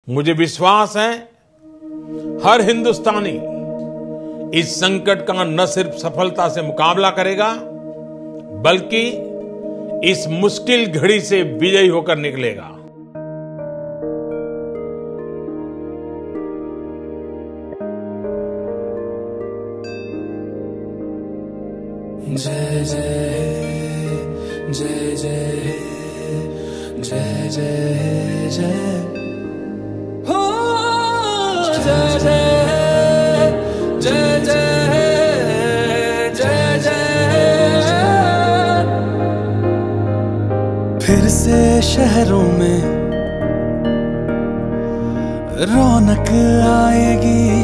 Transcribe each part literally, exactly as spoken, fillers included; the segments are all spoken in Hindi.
मुझे विश्वास है हर हिंदुस्तानी इस संकट का न सिर्फ सफलता से मुकाबला करेगा बल्कि इस मुश्किल घड़ी से विजयी होकर निकलेगा। जय जय जय जय जय जय जय हो जय जय जय जय जय जय। फिर से शहरों में रौनक आएगी,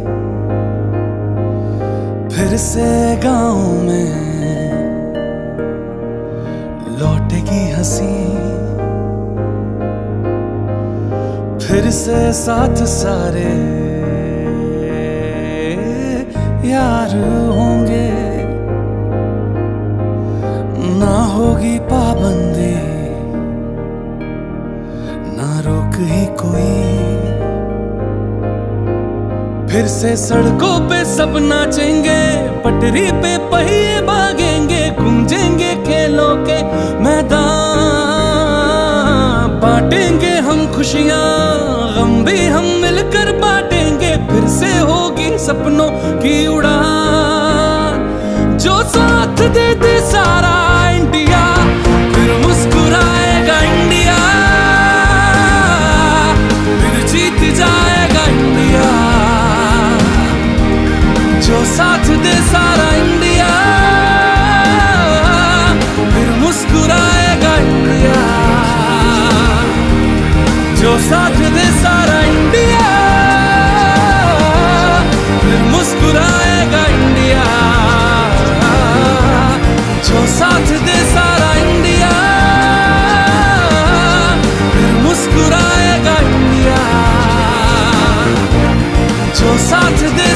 फिर से गाँव में लौटेगी हंसी, फिर से साथ सारे यार होंगे, ना होगी पाबंदी ना रोक ही कोई, फिर से सड़कों पे सब नाचेंगे, पटरी पे पहिए भागेंगे, गूंजेंगे खेलों के मैदान, बांटेंगे हम खुशियां गम भी हम मिलकर बांटेंगे, फिर से होगी सपनों की उड़ान। जो साथ दे दे सारा इंडिया, फिर मुस्कुराएगा इंडिया, फिर जीत जाएगा इंडिया। जो साथ दे सारा इंडिया, फिर मुस्कुराएगा इंडिया। जो साथ दे सारा इंडिया, फिर मुस्कुराएगा इंडिया। जो साथ दे सारा इंडिया, फिर मुस्कुराएगा इंडिया। जो साथ दे